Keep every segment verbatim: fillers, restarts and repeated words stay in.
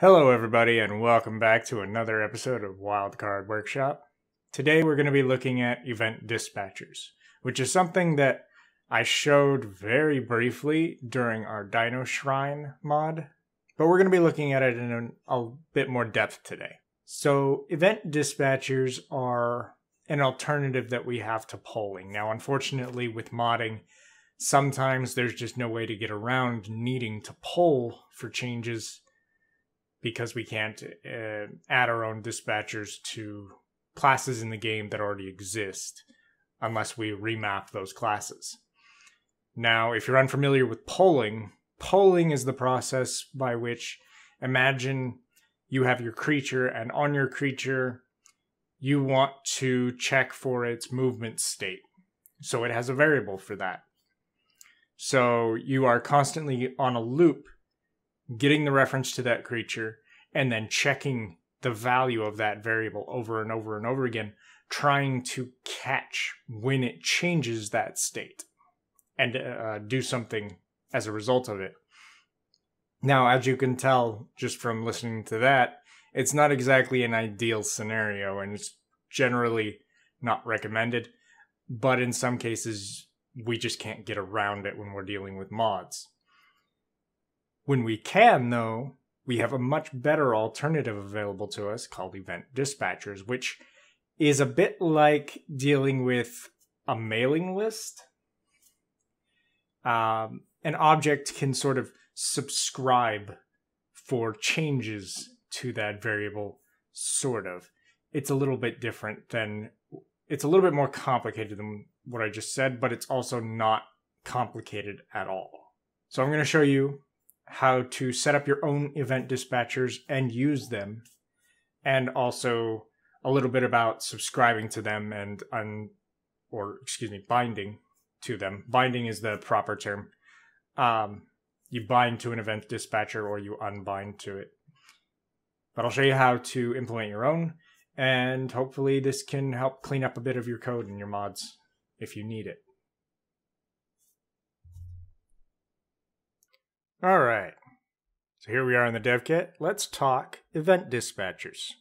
Hello everybody and welcome back to another episode of Wildcard Workshop. Today we're going to be looking at event dispatchers, which is something that I showed very briefly during our Dino Shrine mod, but we're going to be looking at it in a, a bit more depth today. So event dispatchers are an alternative that we have to polling. Now unfortunately with modding, sometimes there's just no way to get around needing to poll for changes because we can't uh, add our own dispatchers to classes in the game that already exist unless we remap those classes. Now, if you're unfamiliar with polling, polling is the process by which, imagine you have your creature, and on your creature, you want to check for its movement state. So it has a variable for that. So you are constantly on a loop getting the reference to that creature, and then checking the value of that variable over and over and over again, trying to catch when it changes that state and uh, do something as a result of it. Now, as you can tell just from listening to that, it's not exactly an ideal scenario, and it's generally not recommended, but in some cases, we just can't get around it when we're dealing with mods. When we can, though, we have a much better alternative available to us called event dispatchers, which is a bit like dealing with a mailing list. Um, an object can sort of subscribe for changes to that variable, sort of. It's a little bit different than, it's a little bit more complicated than what I just said, but it's also not complicated at all. So I'm going to show you how to set up your own event dispatchers and use them, and also a little bit about subscribing to them and un or excuse me binding to them. Binding is the proper term. Um, you bind to an event dispatcher or you unbind to it. But I'll show you how to implement your own, and hopefully this can help clean up a bit of your code in your mods if you need it. All right, so here we are in the dev kit. Let's talk event dispatchers.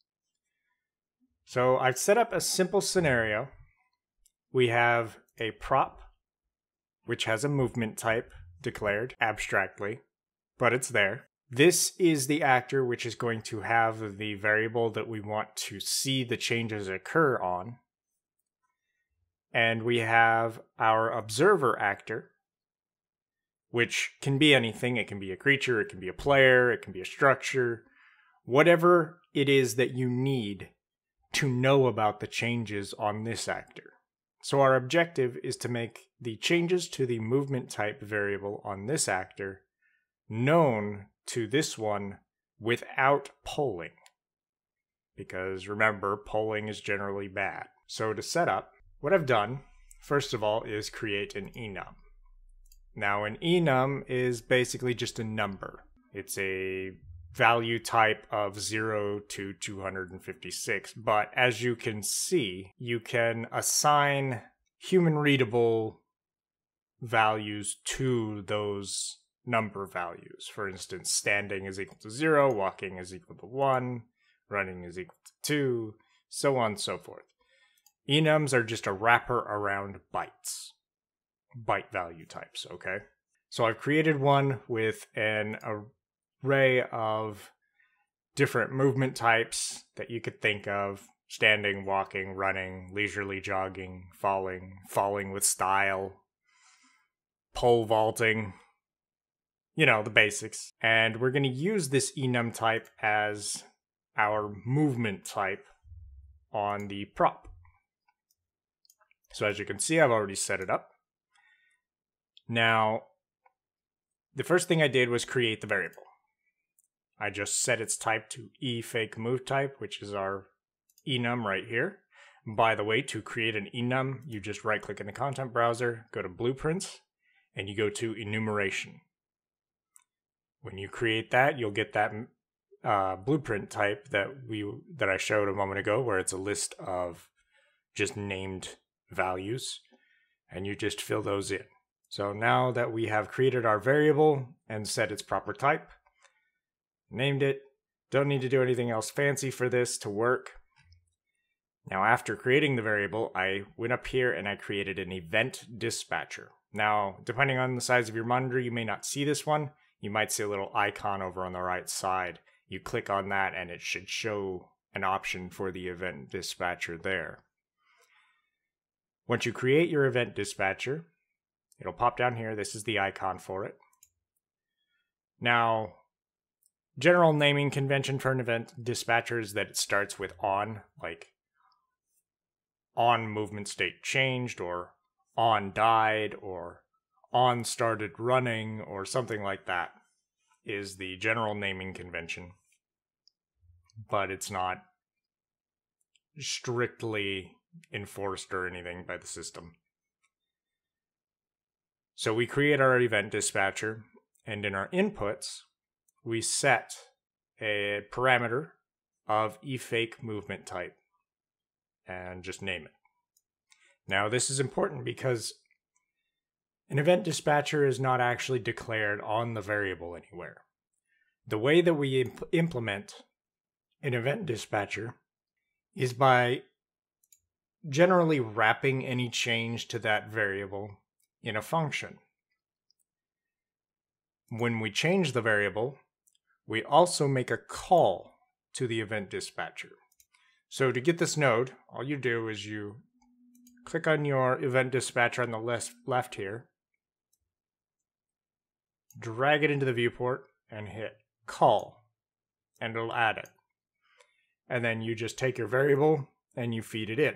So I've set up a simple scenario. We have a prop, which has a movement type declared abstractly, but it's there. This is the actor, which is going to have the variable that we want to see the changes occur on. And we have our observer actor, which can be anything. It can be a creature, it can be a player, it can be a structure, whatever it is that you need to know about the changes on this actor. So our objective is to make the changes to the movement type variable on this actor known to this one without polling. Because remember, polling is generally bad. So to set up, what I've done, first of all, is create an enum. Now, an enum is basically just a number. It's a value type of zero to two hundred fifty-six, but as you can see, you can assign human-readable values to those number values. For instance, standing is equal to zero, walking is equal to one, running is equal to two, so on and so forth. Enums are just a wrapper around bytes. Byte value types, okay? So I've created one with an array of different movement types that you could think of: standing, walking, running, leisurely jogging, falling, falling with style, pole vaulting, you know, the basics. And we're going to use this enum type as our movement type on the prop. So as you can see, I've already set it up. Now, the first thing I did was create the variable. I just set its type to eFakeMoveType, which is our enum right here. By the way, to create an enum, you just right-click in the content browser, go to Blueprints, and you go to Enumeration. When you create that, you'll get that uh, blueprint type that we that I showed a moment ago, where it's a list of just named values, and you just fill those in. So now that we have created our variable and set its proper type, named it, Don't need to do anything else fancy for this to work. Now, after creating the variable, I went up here and I created an event dispatcher. Now, depending on the size of your monitor, you may not see this one. You might see a little icon over on the right side. You click on that and it should show an option for the event dispatcher there. Once you create your event dispatcher, it'll pop down here. This is the icon for it. Now, general naming convention for an event dispatcher is that it starts with on, like on movement state changed, or on died, or on started running, or something like that is the general naming convention. But it's not strictly enforced or anything by the system. So we create our event dispatcher, and in our inputs, we set a parameter of eFake movement type and just name it. Now, this is important because an event dispatcher is not actually declared on the variable anywhere. The way that we imp implement an event dispatcher is by generally wrapping any change to that variable in a function. When we change the variable, we also make a call to the event dispatcher. So to get this node, all you do is you click on your event dispatcher on the left, left here, drag it into the viewport, and hit call, and it'll add it. And then you just take your variable and you feed it in.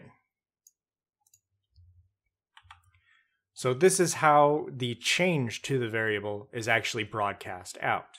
So this is how the change to the variable is actually broadcast out.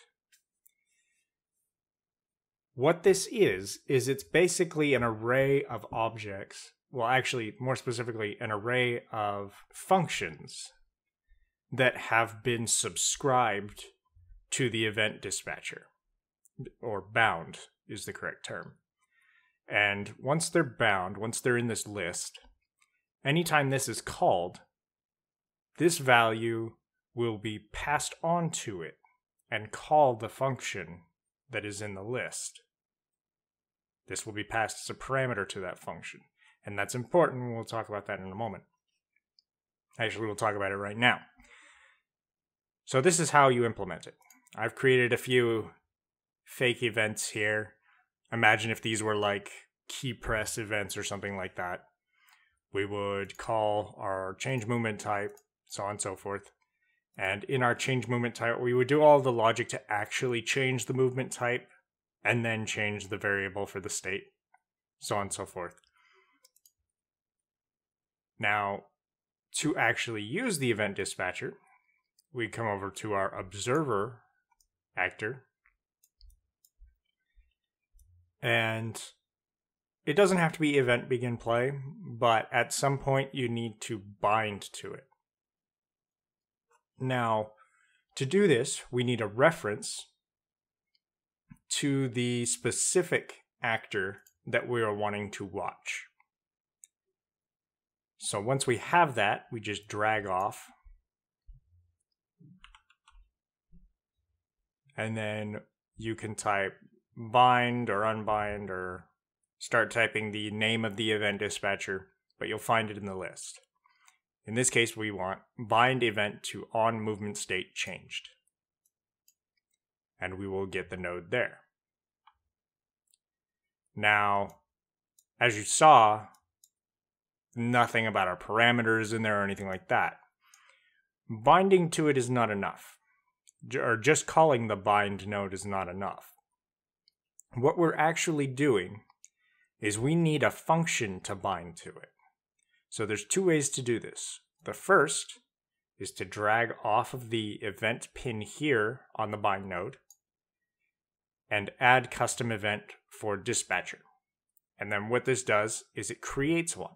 What this is, is it's basically an array of objects, well actually more specifically an array of functions that have been subscribed to the event dispatcher, or bound is the correct term. And once they're bound, once they're in this list, anytime this is called, this value will be passed on to it and call the function that is in the list. This will be passed as a parameter to that function. And that's important. We'll talk about that in a moment. Actually, we'll talk about it right now. So this is how you implement it. I've created a few fake events here. Imagine if these were like key press events or something like that. We would call our change movement type, so on and so forth. And in our change movement type, we would do all the logic to actually change the movement type and then change the variable for the state, so on and so forth. Now, to actually use the event dispatcher, we come over to our observer actor. And it doesn't have to be event begin play, but at some point you need to bind to it. Now, to do this, we need a reference to the specific actor that we are wanting to watch. So once we have that, we just drag off. And then you can type bind or unbind or start typing the name of the event dispatcher, but you'll find it in the list. In this case, we want bind event to on movement state changed. And we will get the node there. Now, as you saw, nothing about our parameters in there or anything like that. Binding to it is not enough. Or just calling the bind node is not enough. What we're actually doing is we need a function to bind to it. So there's two ways to do this. The first is to drag off of the event pin here on the bind node and add custom event for dispatcher. And then what this does is it creates one.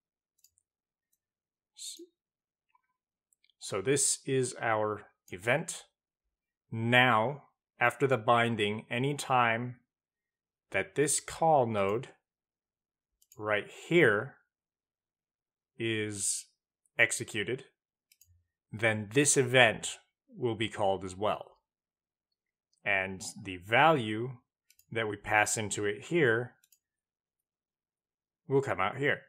So this is our event. Now, after the binding, anytime that this call node right here is executed, then this event will be called as well. And the value that we pass into it here will come out here.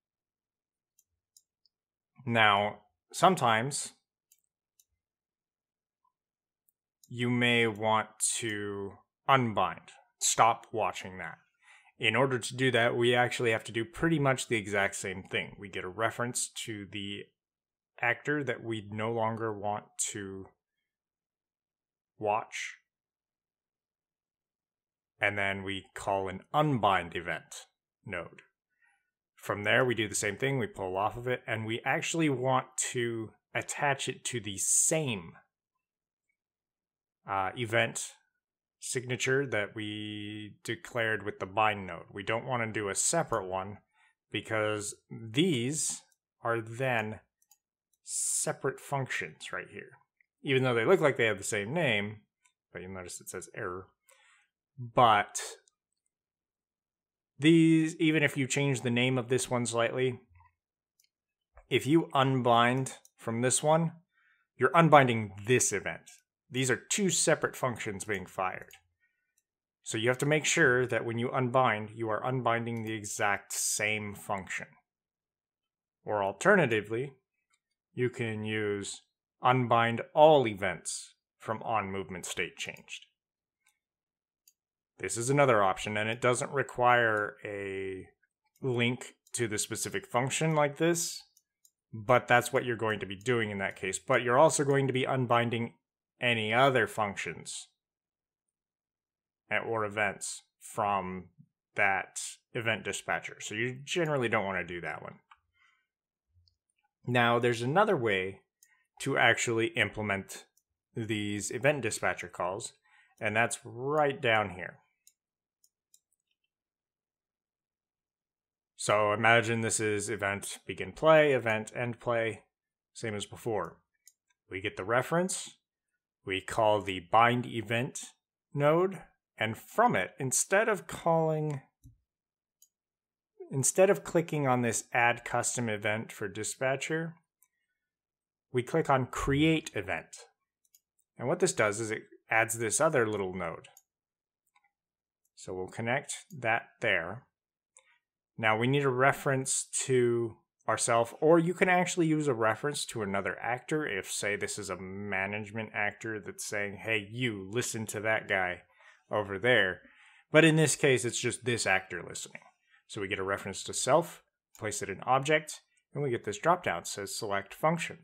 Now, sometimes you may want to unbind, stop watching that. In order to do that, we actually have to do pretty much the exact same thing. We get a reference to the actor that we no longer want to watch, and then we call an unbind event node. From there, we do the same thing. We pull off of it, and we actually want to attach it to the same uh, event signature that we declared with the bind node. We don't want to do a separate one because these are then separate functions right here. Even though they look like they have the same name, but you'll notice it says error. But these, even if you change the name of this one slightly, if you unbind from this one, you're unbinding this event. These are two separate functions being fired. So you have to make sure that when you unbind, you are unbinding the exact same function. Or alternatively, you can use unbind all events from onMovementStateChanged. This is another option, and it doesn't require a link to the specific function like this, but that's what you're going to be doing in that case. But you're also going to be unbinding any other functions or events from that event dispatcher. So you generally don't want to do that one. Now, there's another way to actually implement these event dispatcher calls, and that's right down here. So imagine this is event begin play, event end play, same as before. We get the reference, we call the bind event node, and from it, instead of calling, instead of clicking on this add custom event for dispatcher, we click on create event. And what this does is it adds this other little node. So we'll connect that there. Now we need a reference to ourselves, or you can actually use a reference to another actor if, say, this is a management actor that's saying, hey, you, listen to that guy over there. But in this case, it's just this actor listening. So we get a reference to self, place it in object, and we get this dropdown that says select function.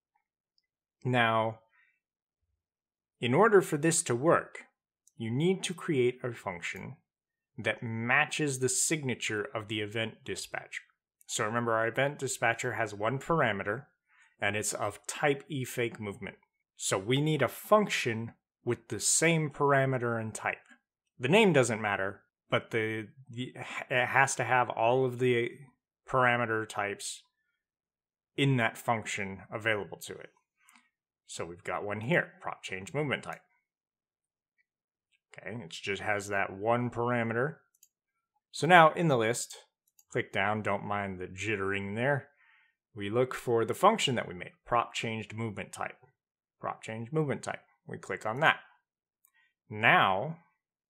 Now, in order for this to work, you need to create a function that matches the signature of the event dispatcher. So remember, our event dispatcher has one parameter, and it's of type eFake movement. So we need a function with the same parameter and type. The name doesn't matter, but the, the it has to have all of the parameter types in that function available to it. So we've got one here, prop change movement type. Okay, it just has that one parameter. So now in the list, click down, don't mind the jittering there. We look for the function that we made, prop changed movement type. Prop change movement type. We click on that. Now,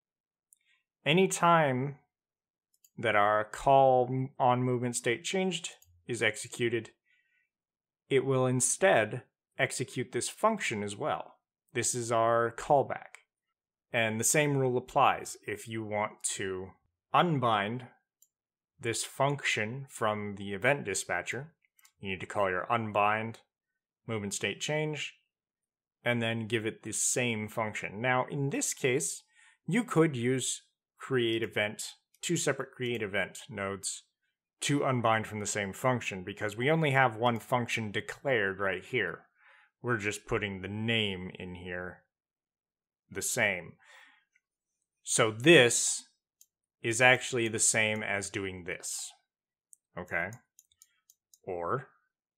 anytime that our call on movement state changed is executed, it will instead execute this function as well. This is our callback. And the same rule applies. If you want to unbind this function from the event dispatcher, you need to call your unbind movement state change and then give it the same function. Now, in this case, you could use create event, two separate create event nodes to unbind from the same function, because we only have one function declared right here. We're just putting the name in here the same. So this is actually the same as doing this. Okay? Or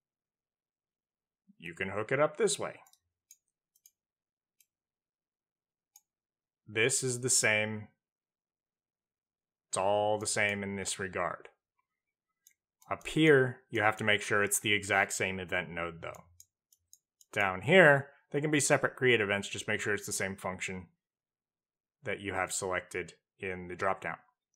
you can hook it up this way. This is the same. It's all the same in this regard. Up here, you have to make sure it's the exact same event node though. Down here, they can be separate create events, just make sure it's the same function. that you have selected in the dropdown.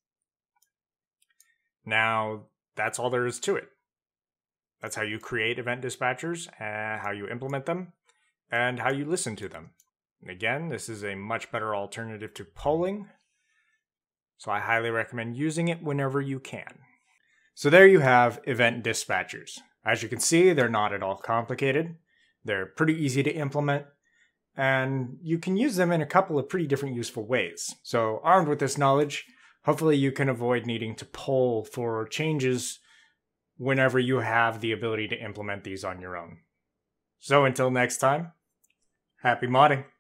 Now, that's all there is to it. That's how you create event dispatchers, uh, how you implement them, and how you listen to them. And again, this is a much better alternative to polling, so I highly recommend using it whenever you can. So there you have event dispatchers. As you can see, they're not at all complicated. They're pretty easy to implement, and you can use them in a couple of pretty different useful ways. So armed with this knowledge, hopefully you can avoid needing to poll for changes whenever you have the ability to implement these on your own. So until next time, happy modding!